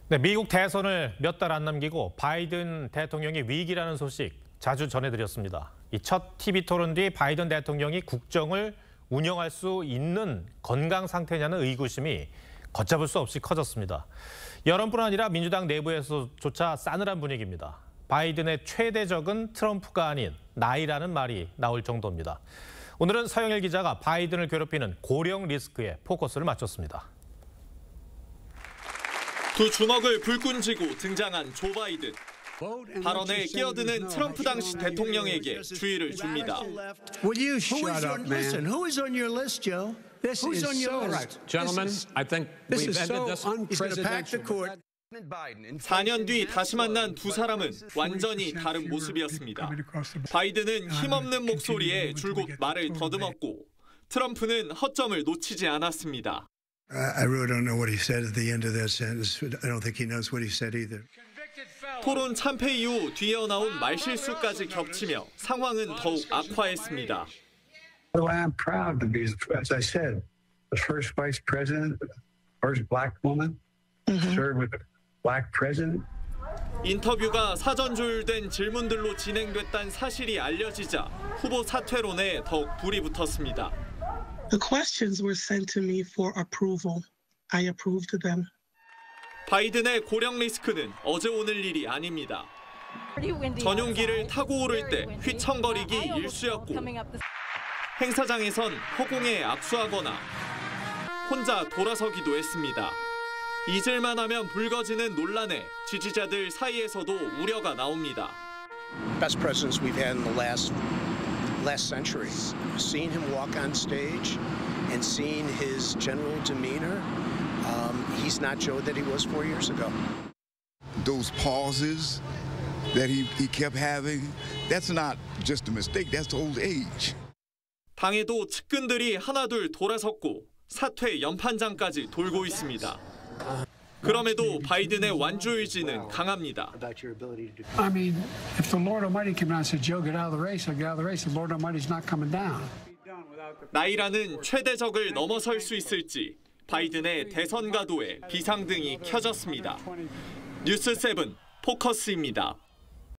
네, 미국 대선을 몇 달 안 남기고 바이든 대통령이 위기라는 소식 자주 전해드렸습니다. 이 첫 TV 토론 뒤 바이든 대통령이 국정을 운영할 수 있는 건강 상태냐는 의구심이 걷잡을 수 없이 커졌습니다. 여론뿐 아니라 민주당 내부에서조차 싸늘한 분위기입니다. 바이든의 최대 적은 트럼프가 아닌 나이라는 말이 나올 정도입니다. 오늘은 서영일 기자가 바이든을 괴롭히는 고령 리스크에 포커스를 맞췄습니다. 두 주먹을 불끈 쥐고 등장한 조 바이든. 발언에 끼어드는 트럼프 당시 대통령에게 주의를 줍니다. Gentlemen, I think we've ended this unprecedented. 4년 뒤 다시 만난 두 사람은 완전히 다른 모습이었습니다. 바이든은 힘없는 목소리에 줄곧 말을 더듬었고 트럼프는 허점을 놓치지 않았습니다. I really don't know what he said at the end of that sentence. I don't think he knows what he said either. 토론 참패 이후 뒤이어 나온 말실수까지 겹치며 상황은 더욱 악화했습니다. Well, I'm proud to be, as I said, the first vice president, the first black woman, served with a black president. 인터뷰가 사전 조율된 질문들로 진행됐다는 사실이 알려지자 후보 사퇴론에 더욱 불이 붙었습니다. The questions were sent to me for approval. I approved them. 바이든의 고령 리스크는 어제 오늘 일이 아닙니다. 전용기를 타고 오를 때 휘청거리기 일쑤였고 행사장에선 허공에 악수하거나 혼자 돌아서기도 했습니다. 잊을만 하면 불거지는 논란에 지지자들 사이에서도 우려가 나옵니다. Best presidents we've had in the last century. Seeing him walk on stage and seeing his general demeanor, he's not Joe that he was 4 years ago. Those pauses that he kept having, that's not just a mistake, that's old age. 당에도 측근들이 하나둘 돌아섰고 사퇴 연판장까지 돌고 있습니다. 그럼에도 바이든의 완주 의지는 강합니다. I mean, if the Lord Almighty came down and said, Joe, get out of the race, I'll get out of the race. The Lord Almighty's not coming down. 나이라는 최대적을 넘어설 수 있을지 바이든의 대선 가도에 비상등이 켜졌습니다. 뉴스7 포커스입니다.